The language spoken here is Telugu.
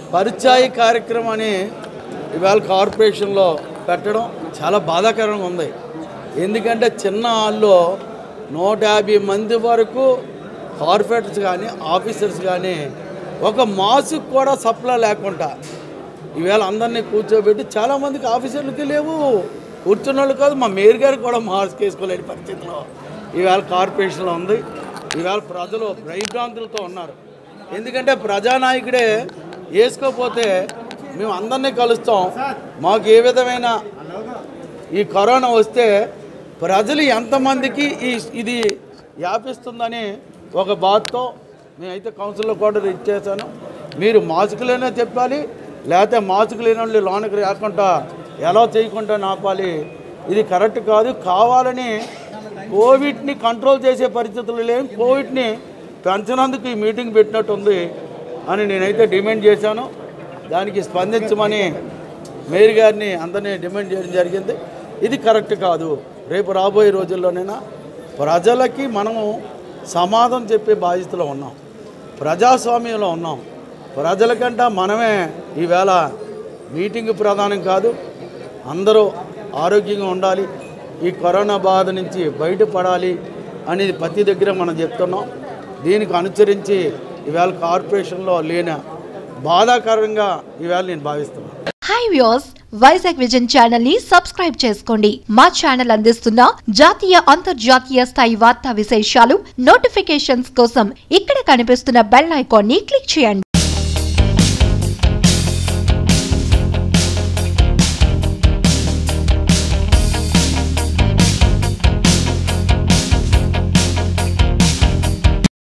పరిచయ కార్యక్రమాన్ని ఇవాళ కార్పొరేషన్లో పెట్టడం చాలా బాధాకరంగా ఉంది. ఎందుకంటే చిన్న హాల్లో 150 మంది వరకు కార్పొరేటర్స్ కానీ ఆఫీసర్స్ కానీ ఒక మాస్క్ కూడా సప్లై లేకుండా ఈవేళ అందరినీ కూర్చోబెట్టి చాలామందికి ఆఫీసర్లకి లేవు, కూర్చున్న వాళ్ళు కాదు, మా మేయర్ గారు కూడా మాస్క్ వేసుకోలేని పరిస్థితిలో ఈవేళ కార్పొరేషన్లో ఉంది. ఈవేళ ప్రజలు భయభ్రాంతులతో ఉన్నారు. ఎందుకంటే ప్రజానాయకుడే వేసుకోకపోతే మేము అందరినీ కలుస్తాం, మాకు ఏ విధమైన ఈ కరోనా వస్తే ప్రజలు ఎంతమందికి ఇది వ్యాపిస్తుందని ఒక బాధతో నేనైతే కౌన్సిల్లో కూడా ఇచ్చేసాను. మీరు మాస్కులైనా చెప్పాలి, లేకపోతే మాస్క్ లేని వాళ్ళు లోనికి రాకుండా ఎలా చేయకుండా నాపాలి. ఇది కరెక్ట్ కాదు. కావాలని కోవిడ్ని కంట్రోల్ చేసే పరిస్థితులు లేవు, కోవిడ్ని పెంచినందుకు ఈ మీటింగ్ పెట్టినట్టుంది అని నేనైతే డిమాండ్ చేశాను. దానికి స్పందించమని మేయర్ గారిని అందరినీ డిమాండ్ చేయడం జరిగింది. ఇది కరెక్ట్ కాదు. రేపు రాబోయే రోజుల్లోనైనా ప్రజలకి మనము సమాధానం చెప్పే బాధ్యతలో ఉన్నాం, ప్రజాస్వామ్యంలో ఉన్నాం. ప్రజలకంటే మనమే ఈవేళ మీటింగ్ ప్రధానం కాదు, అందరూ ఆరోగ్యంగా ఉండాలి, ఈ కరోనా బాధ నుంచి బయటపడాలి అనేది ప్రతి దగ్గర మనం చెప్తున్నాం. దీనికి అనుసరించి ఈవేళ కార్పొరేషన్లో లేని బాధాకరంగా ఈవేళ నేను భావిస్తున్నాను. హై వ్యూయర్స్, VizagVision ఛానల్ ని సబ్స్క్రైబ్ చేసుకోండి. మా ఛానల్ అందిస్తున్న జాతీయ అంతర్జాతీయ స్థాయి వార్తా విశేషాలు నోటిఫికేషన్స్ కోసం ఇక్కడ కనిపిస్తున్న బెల్ ఐకాన్ ని క్లిక్ చేయండి.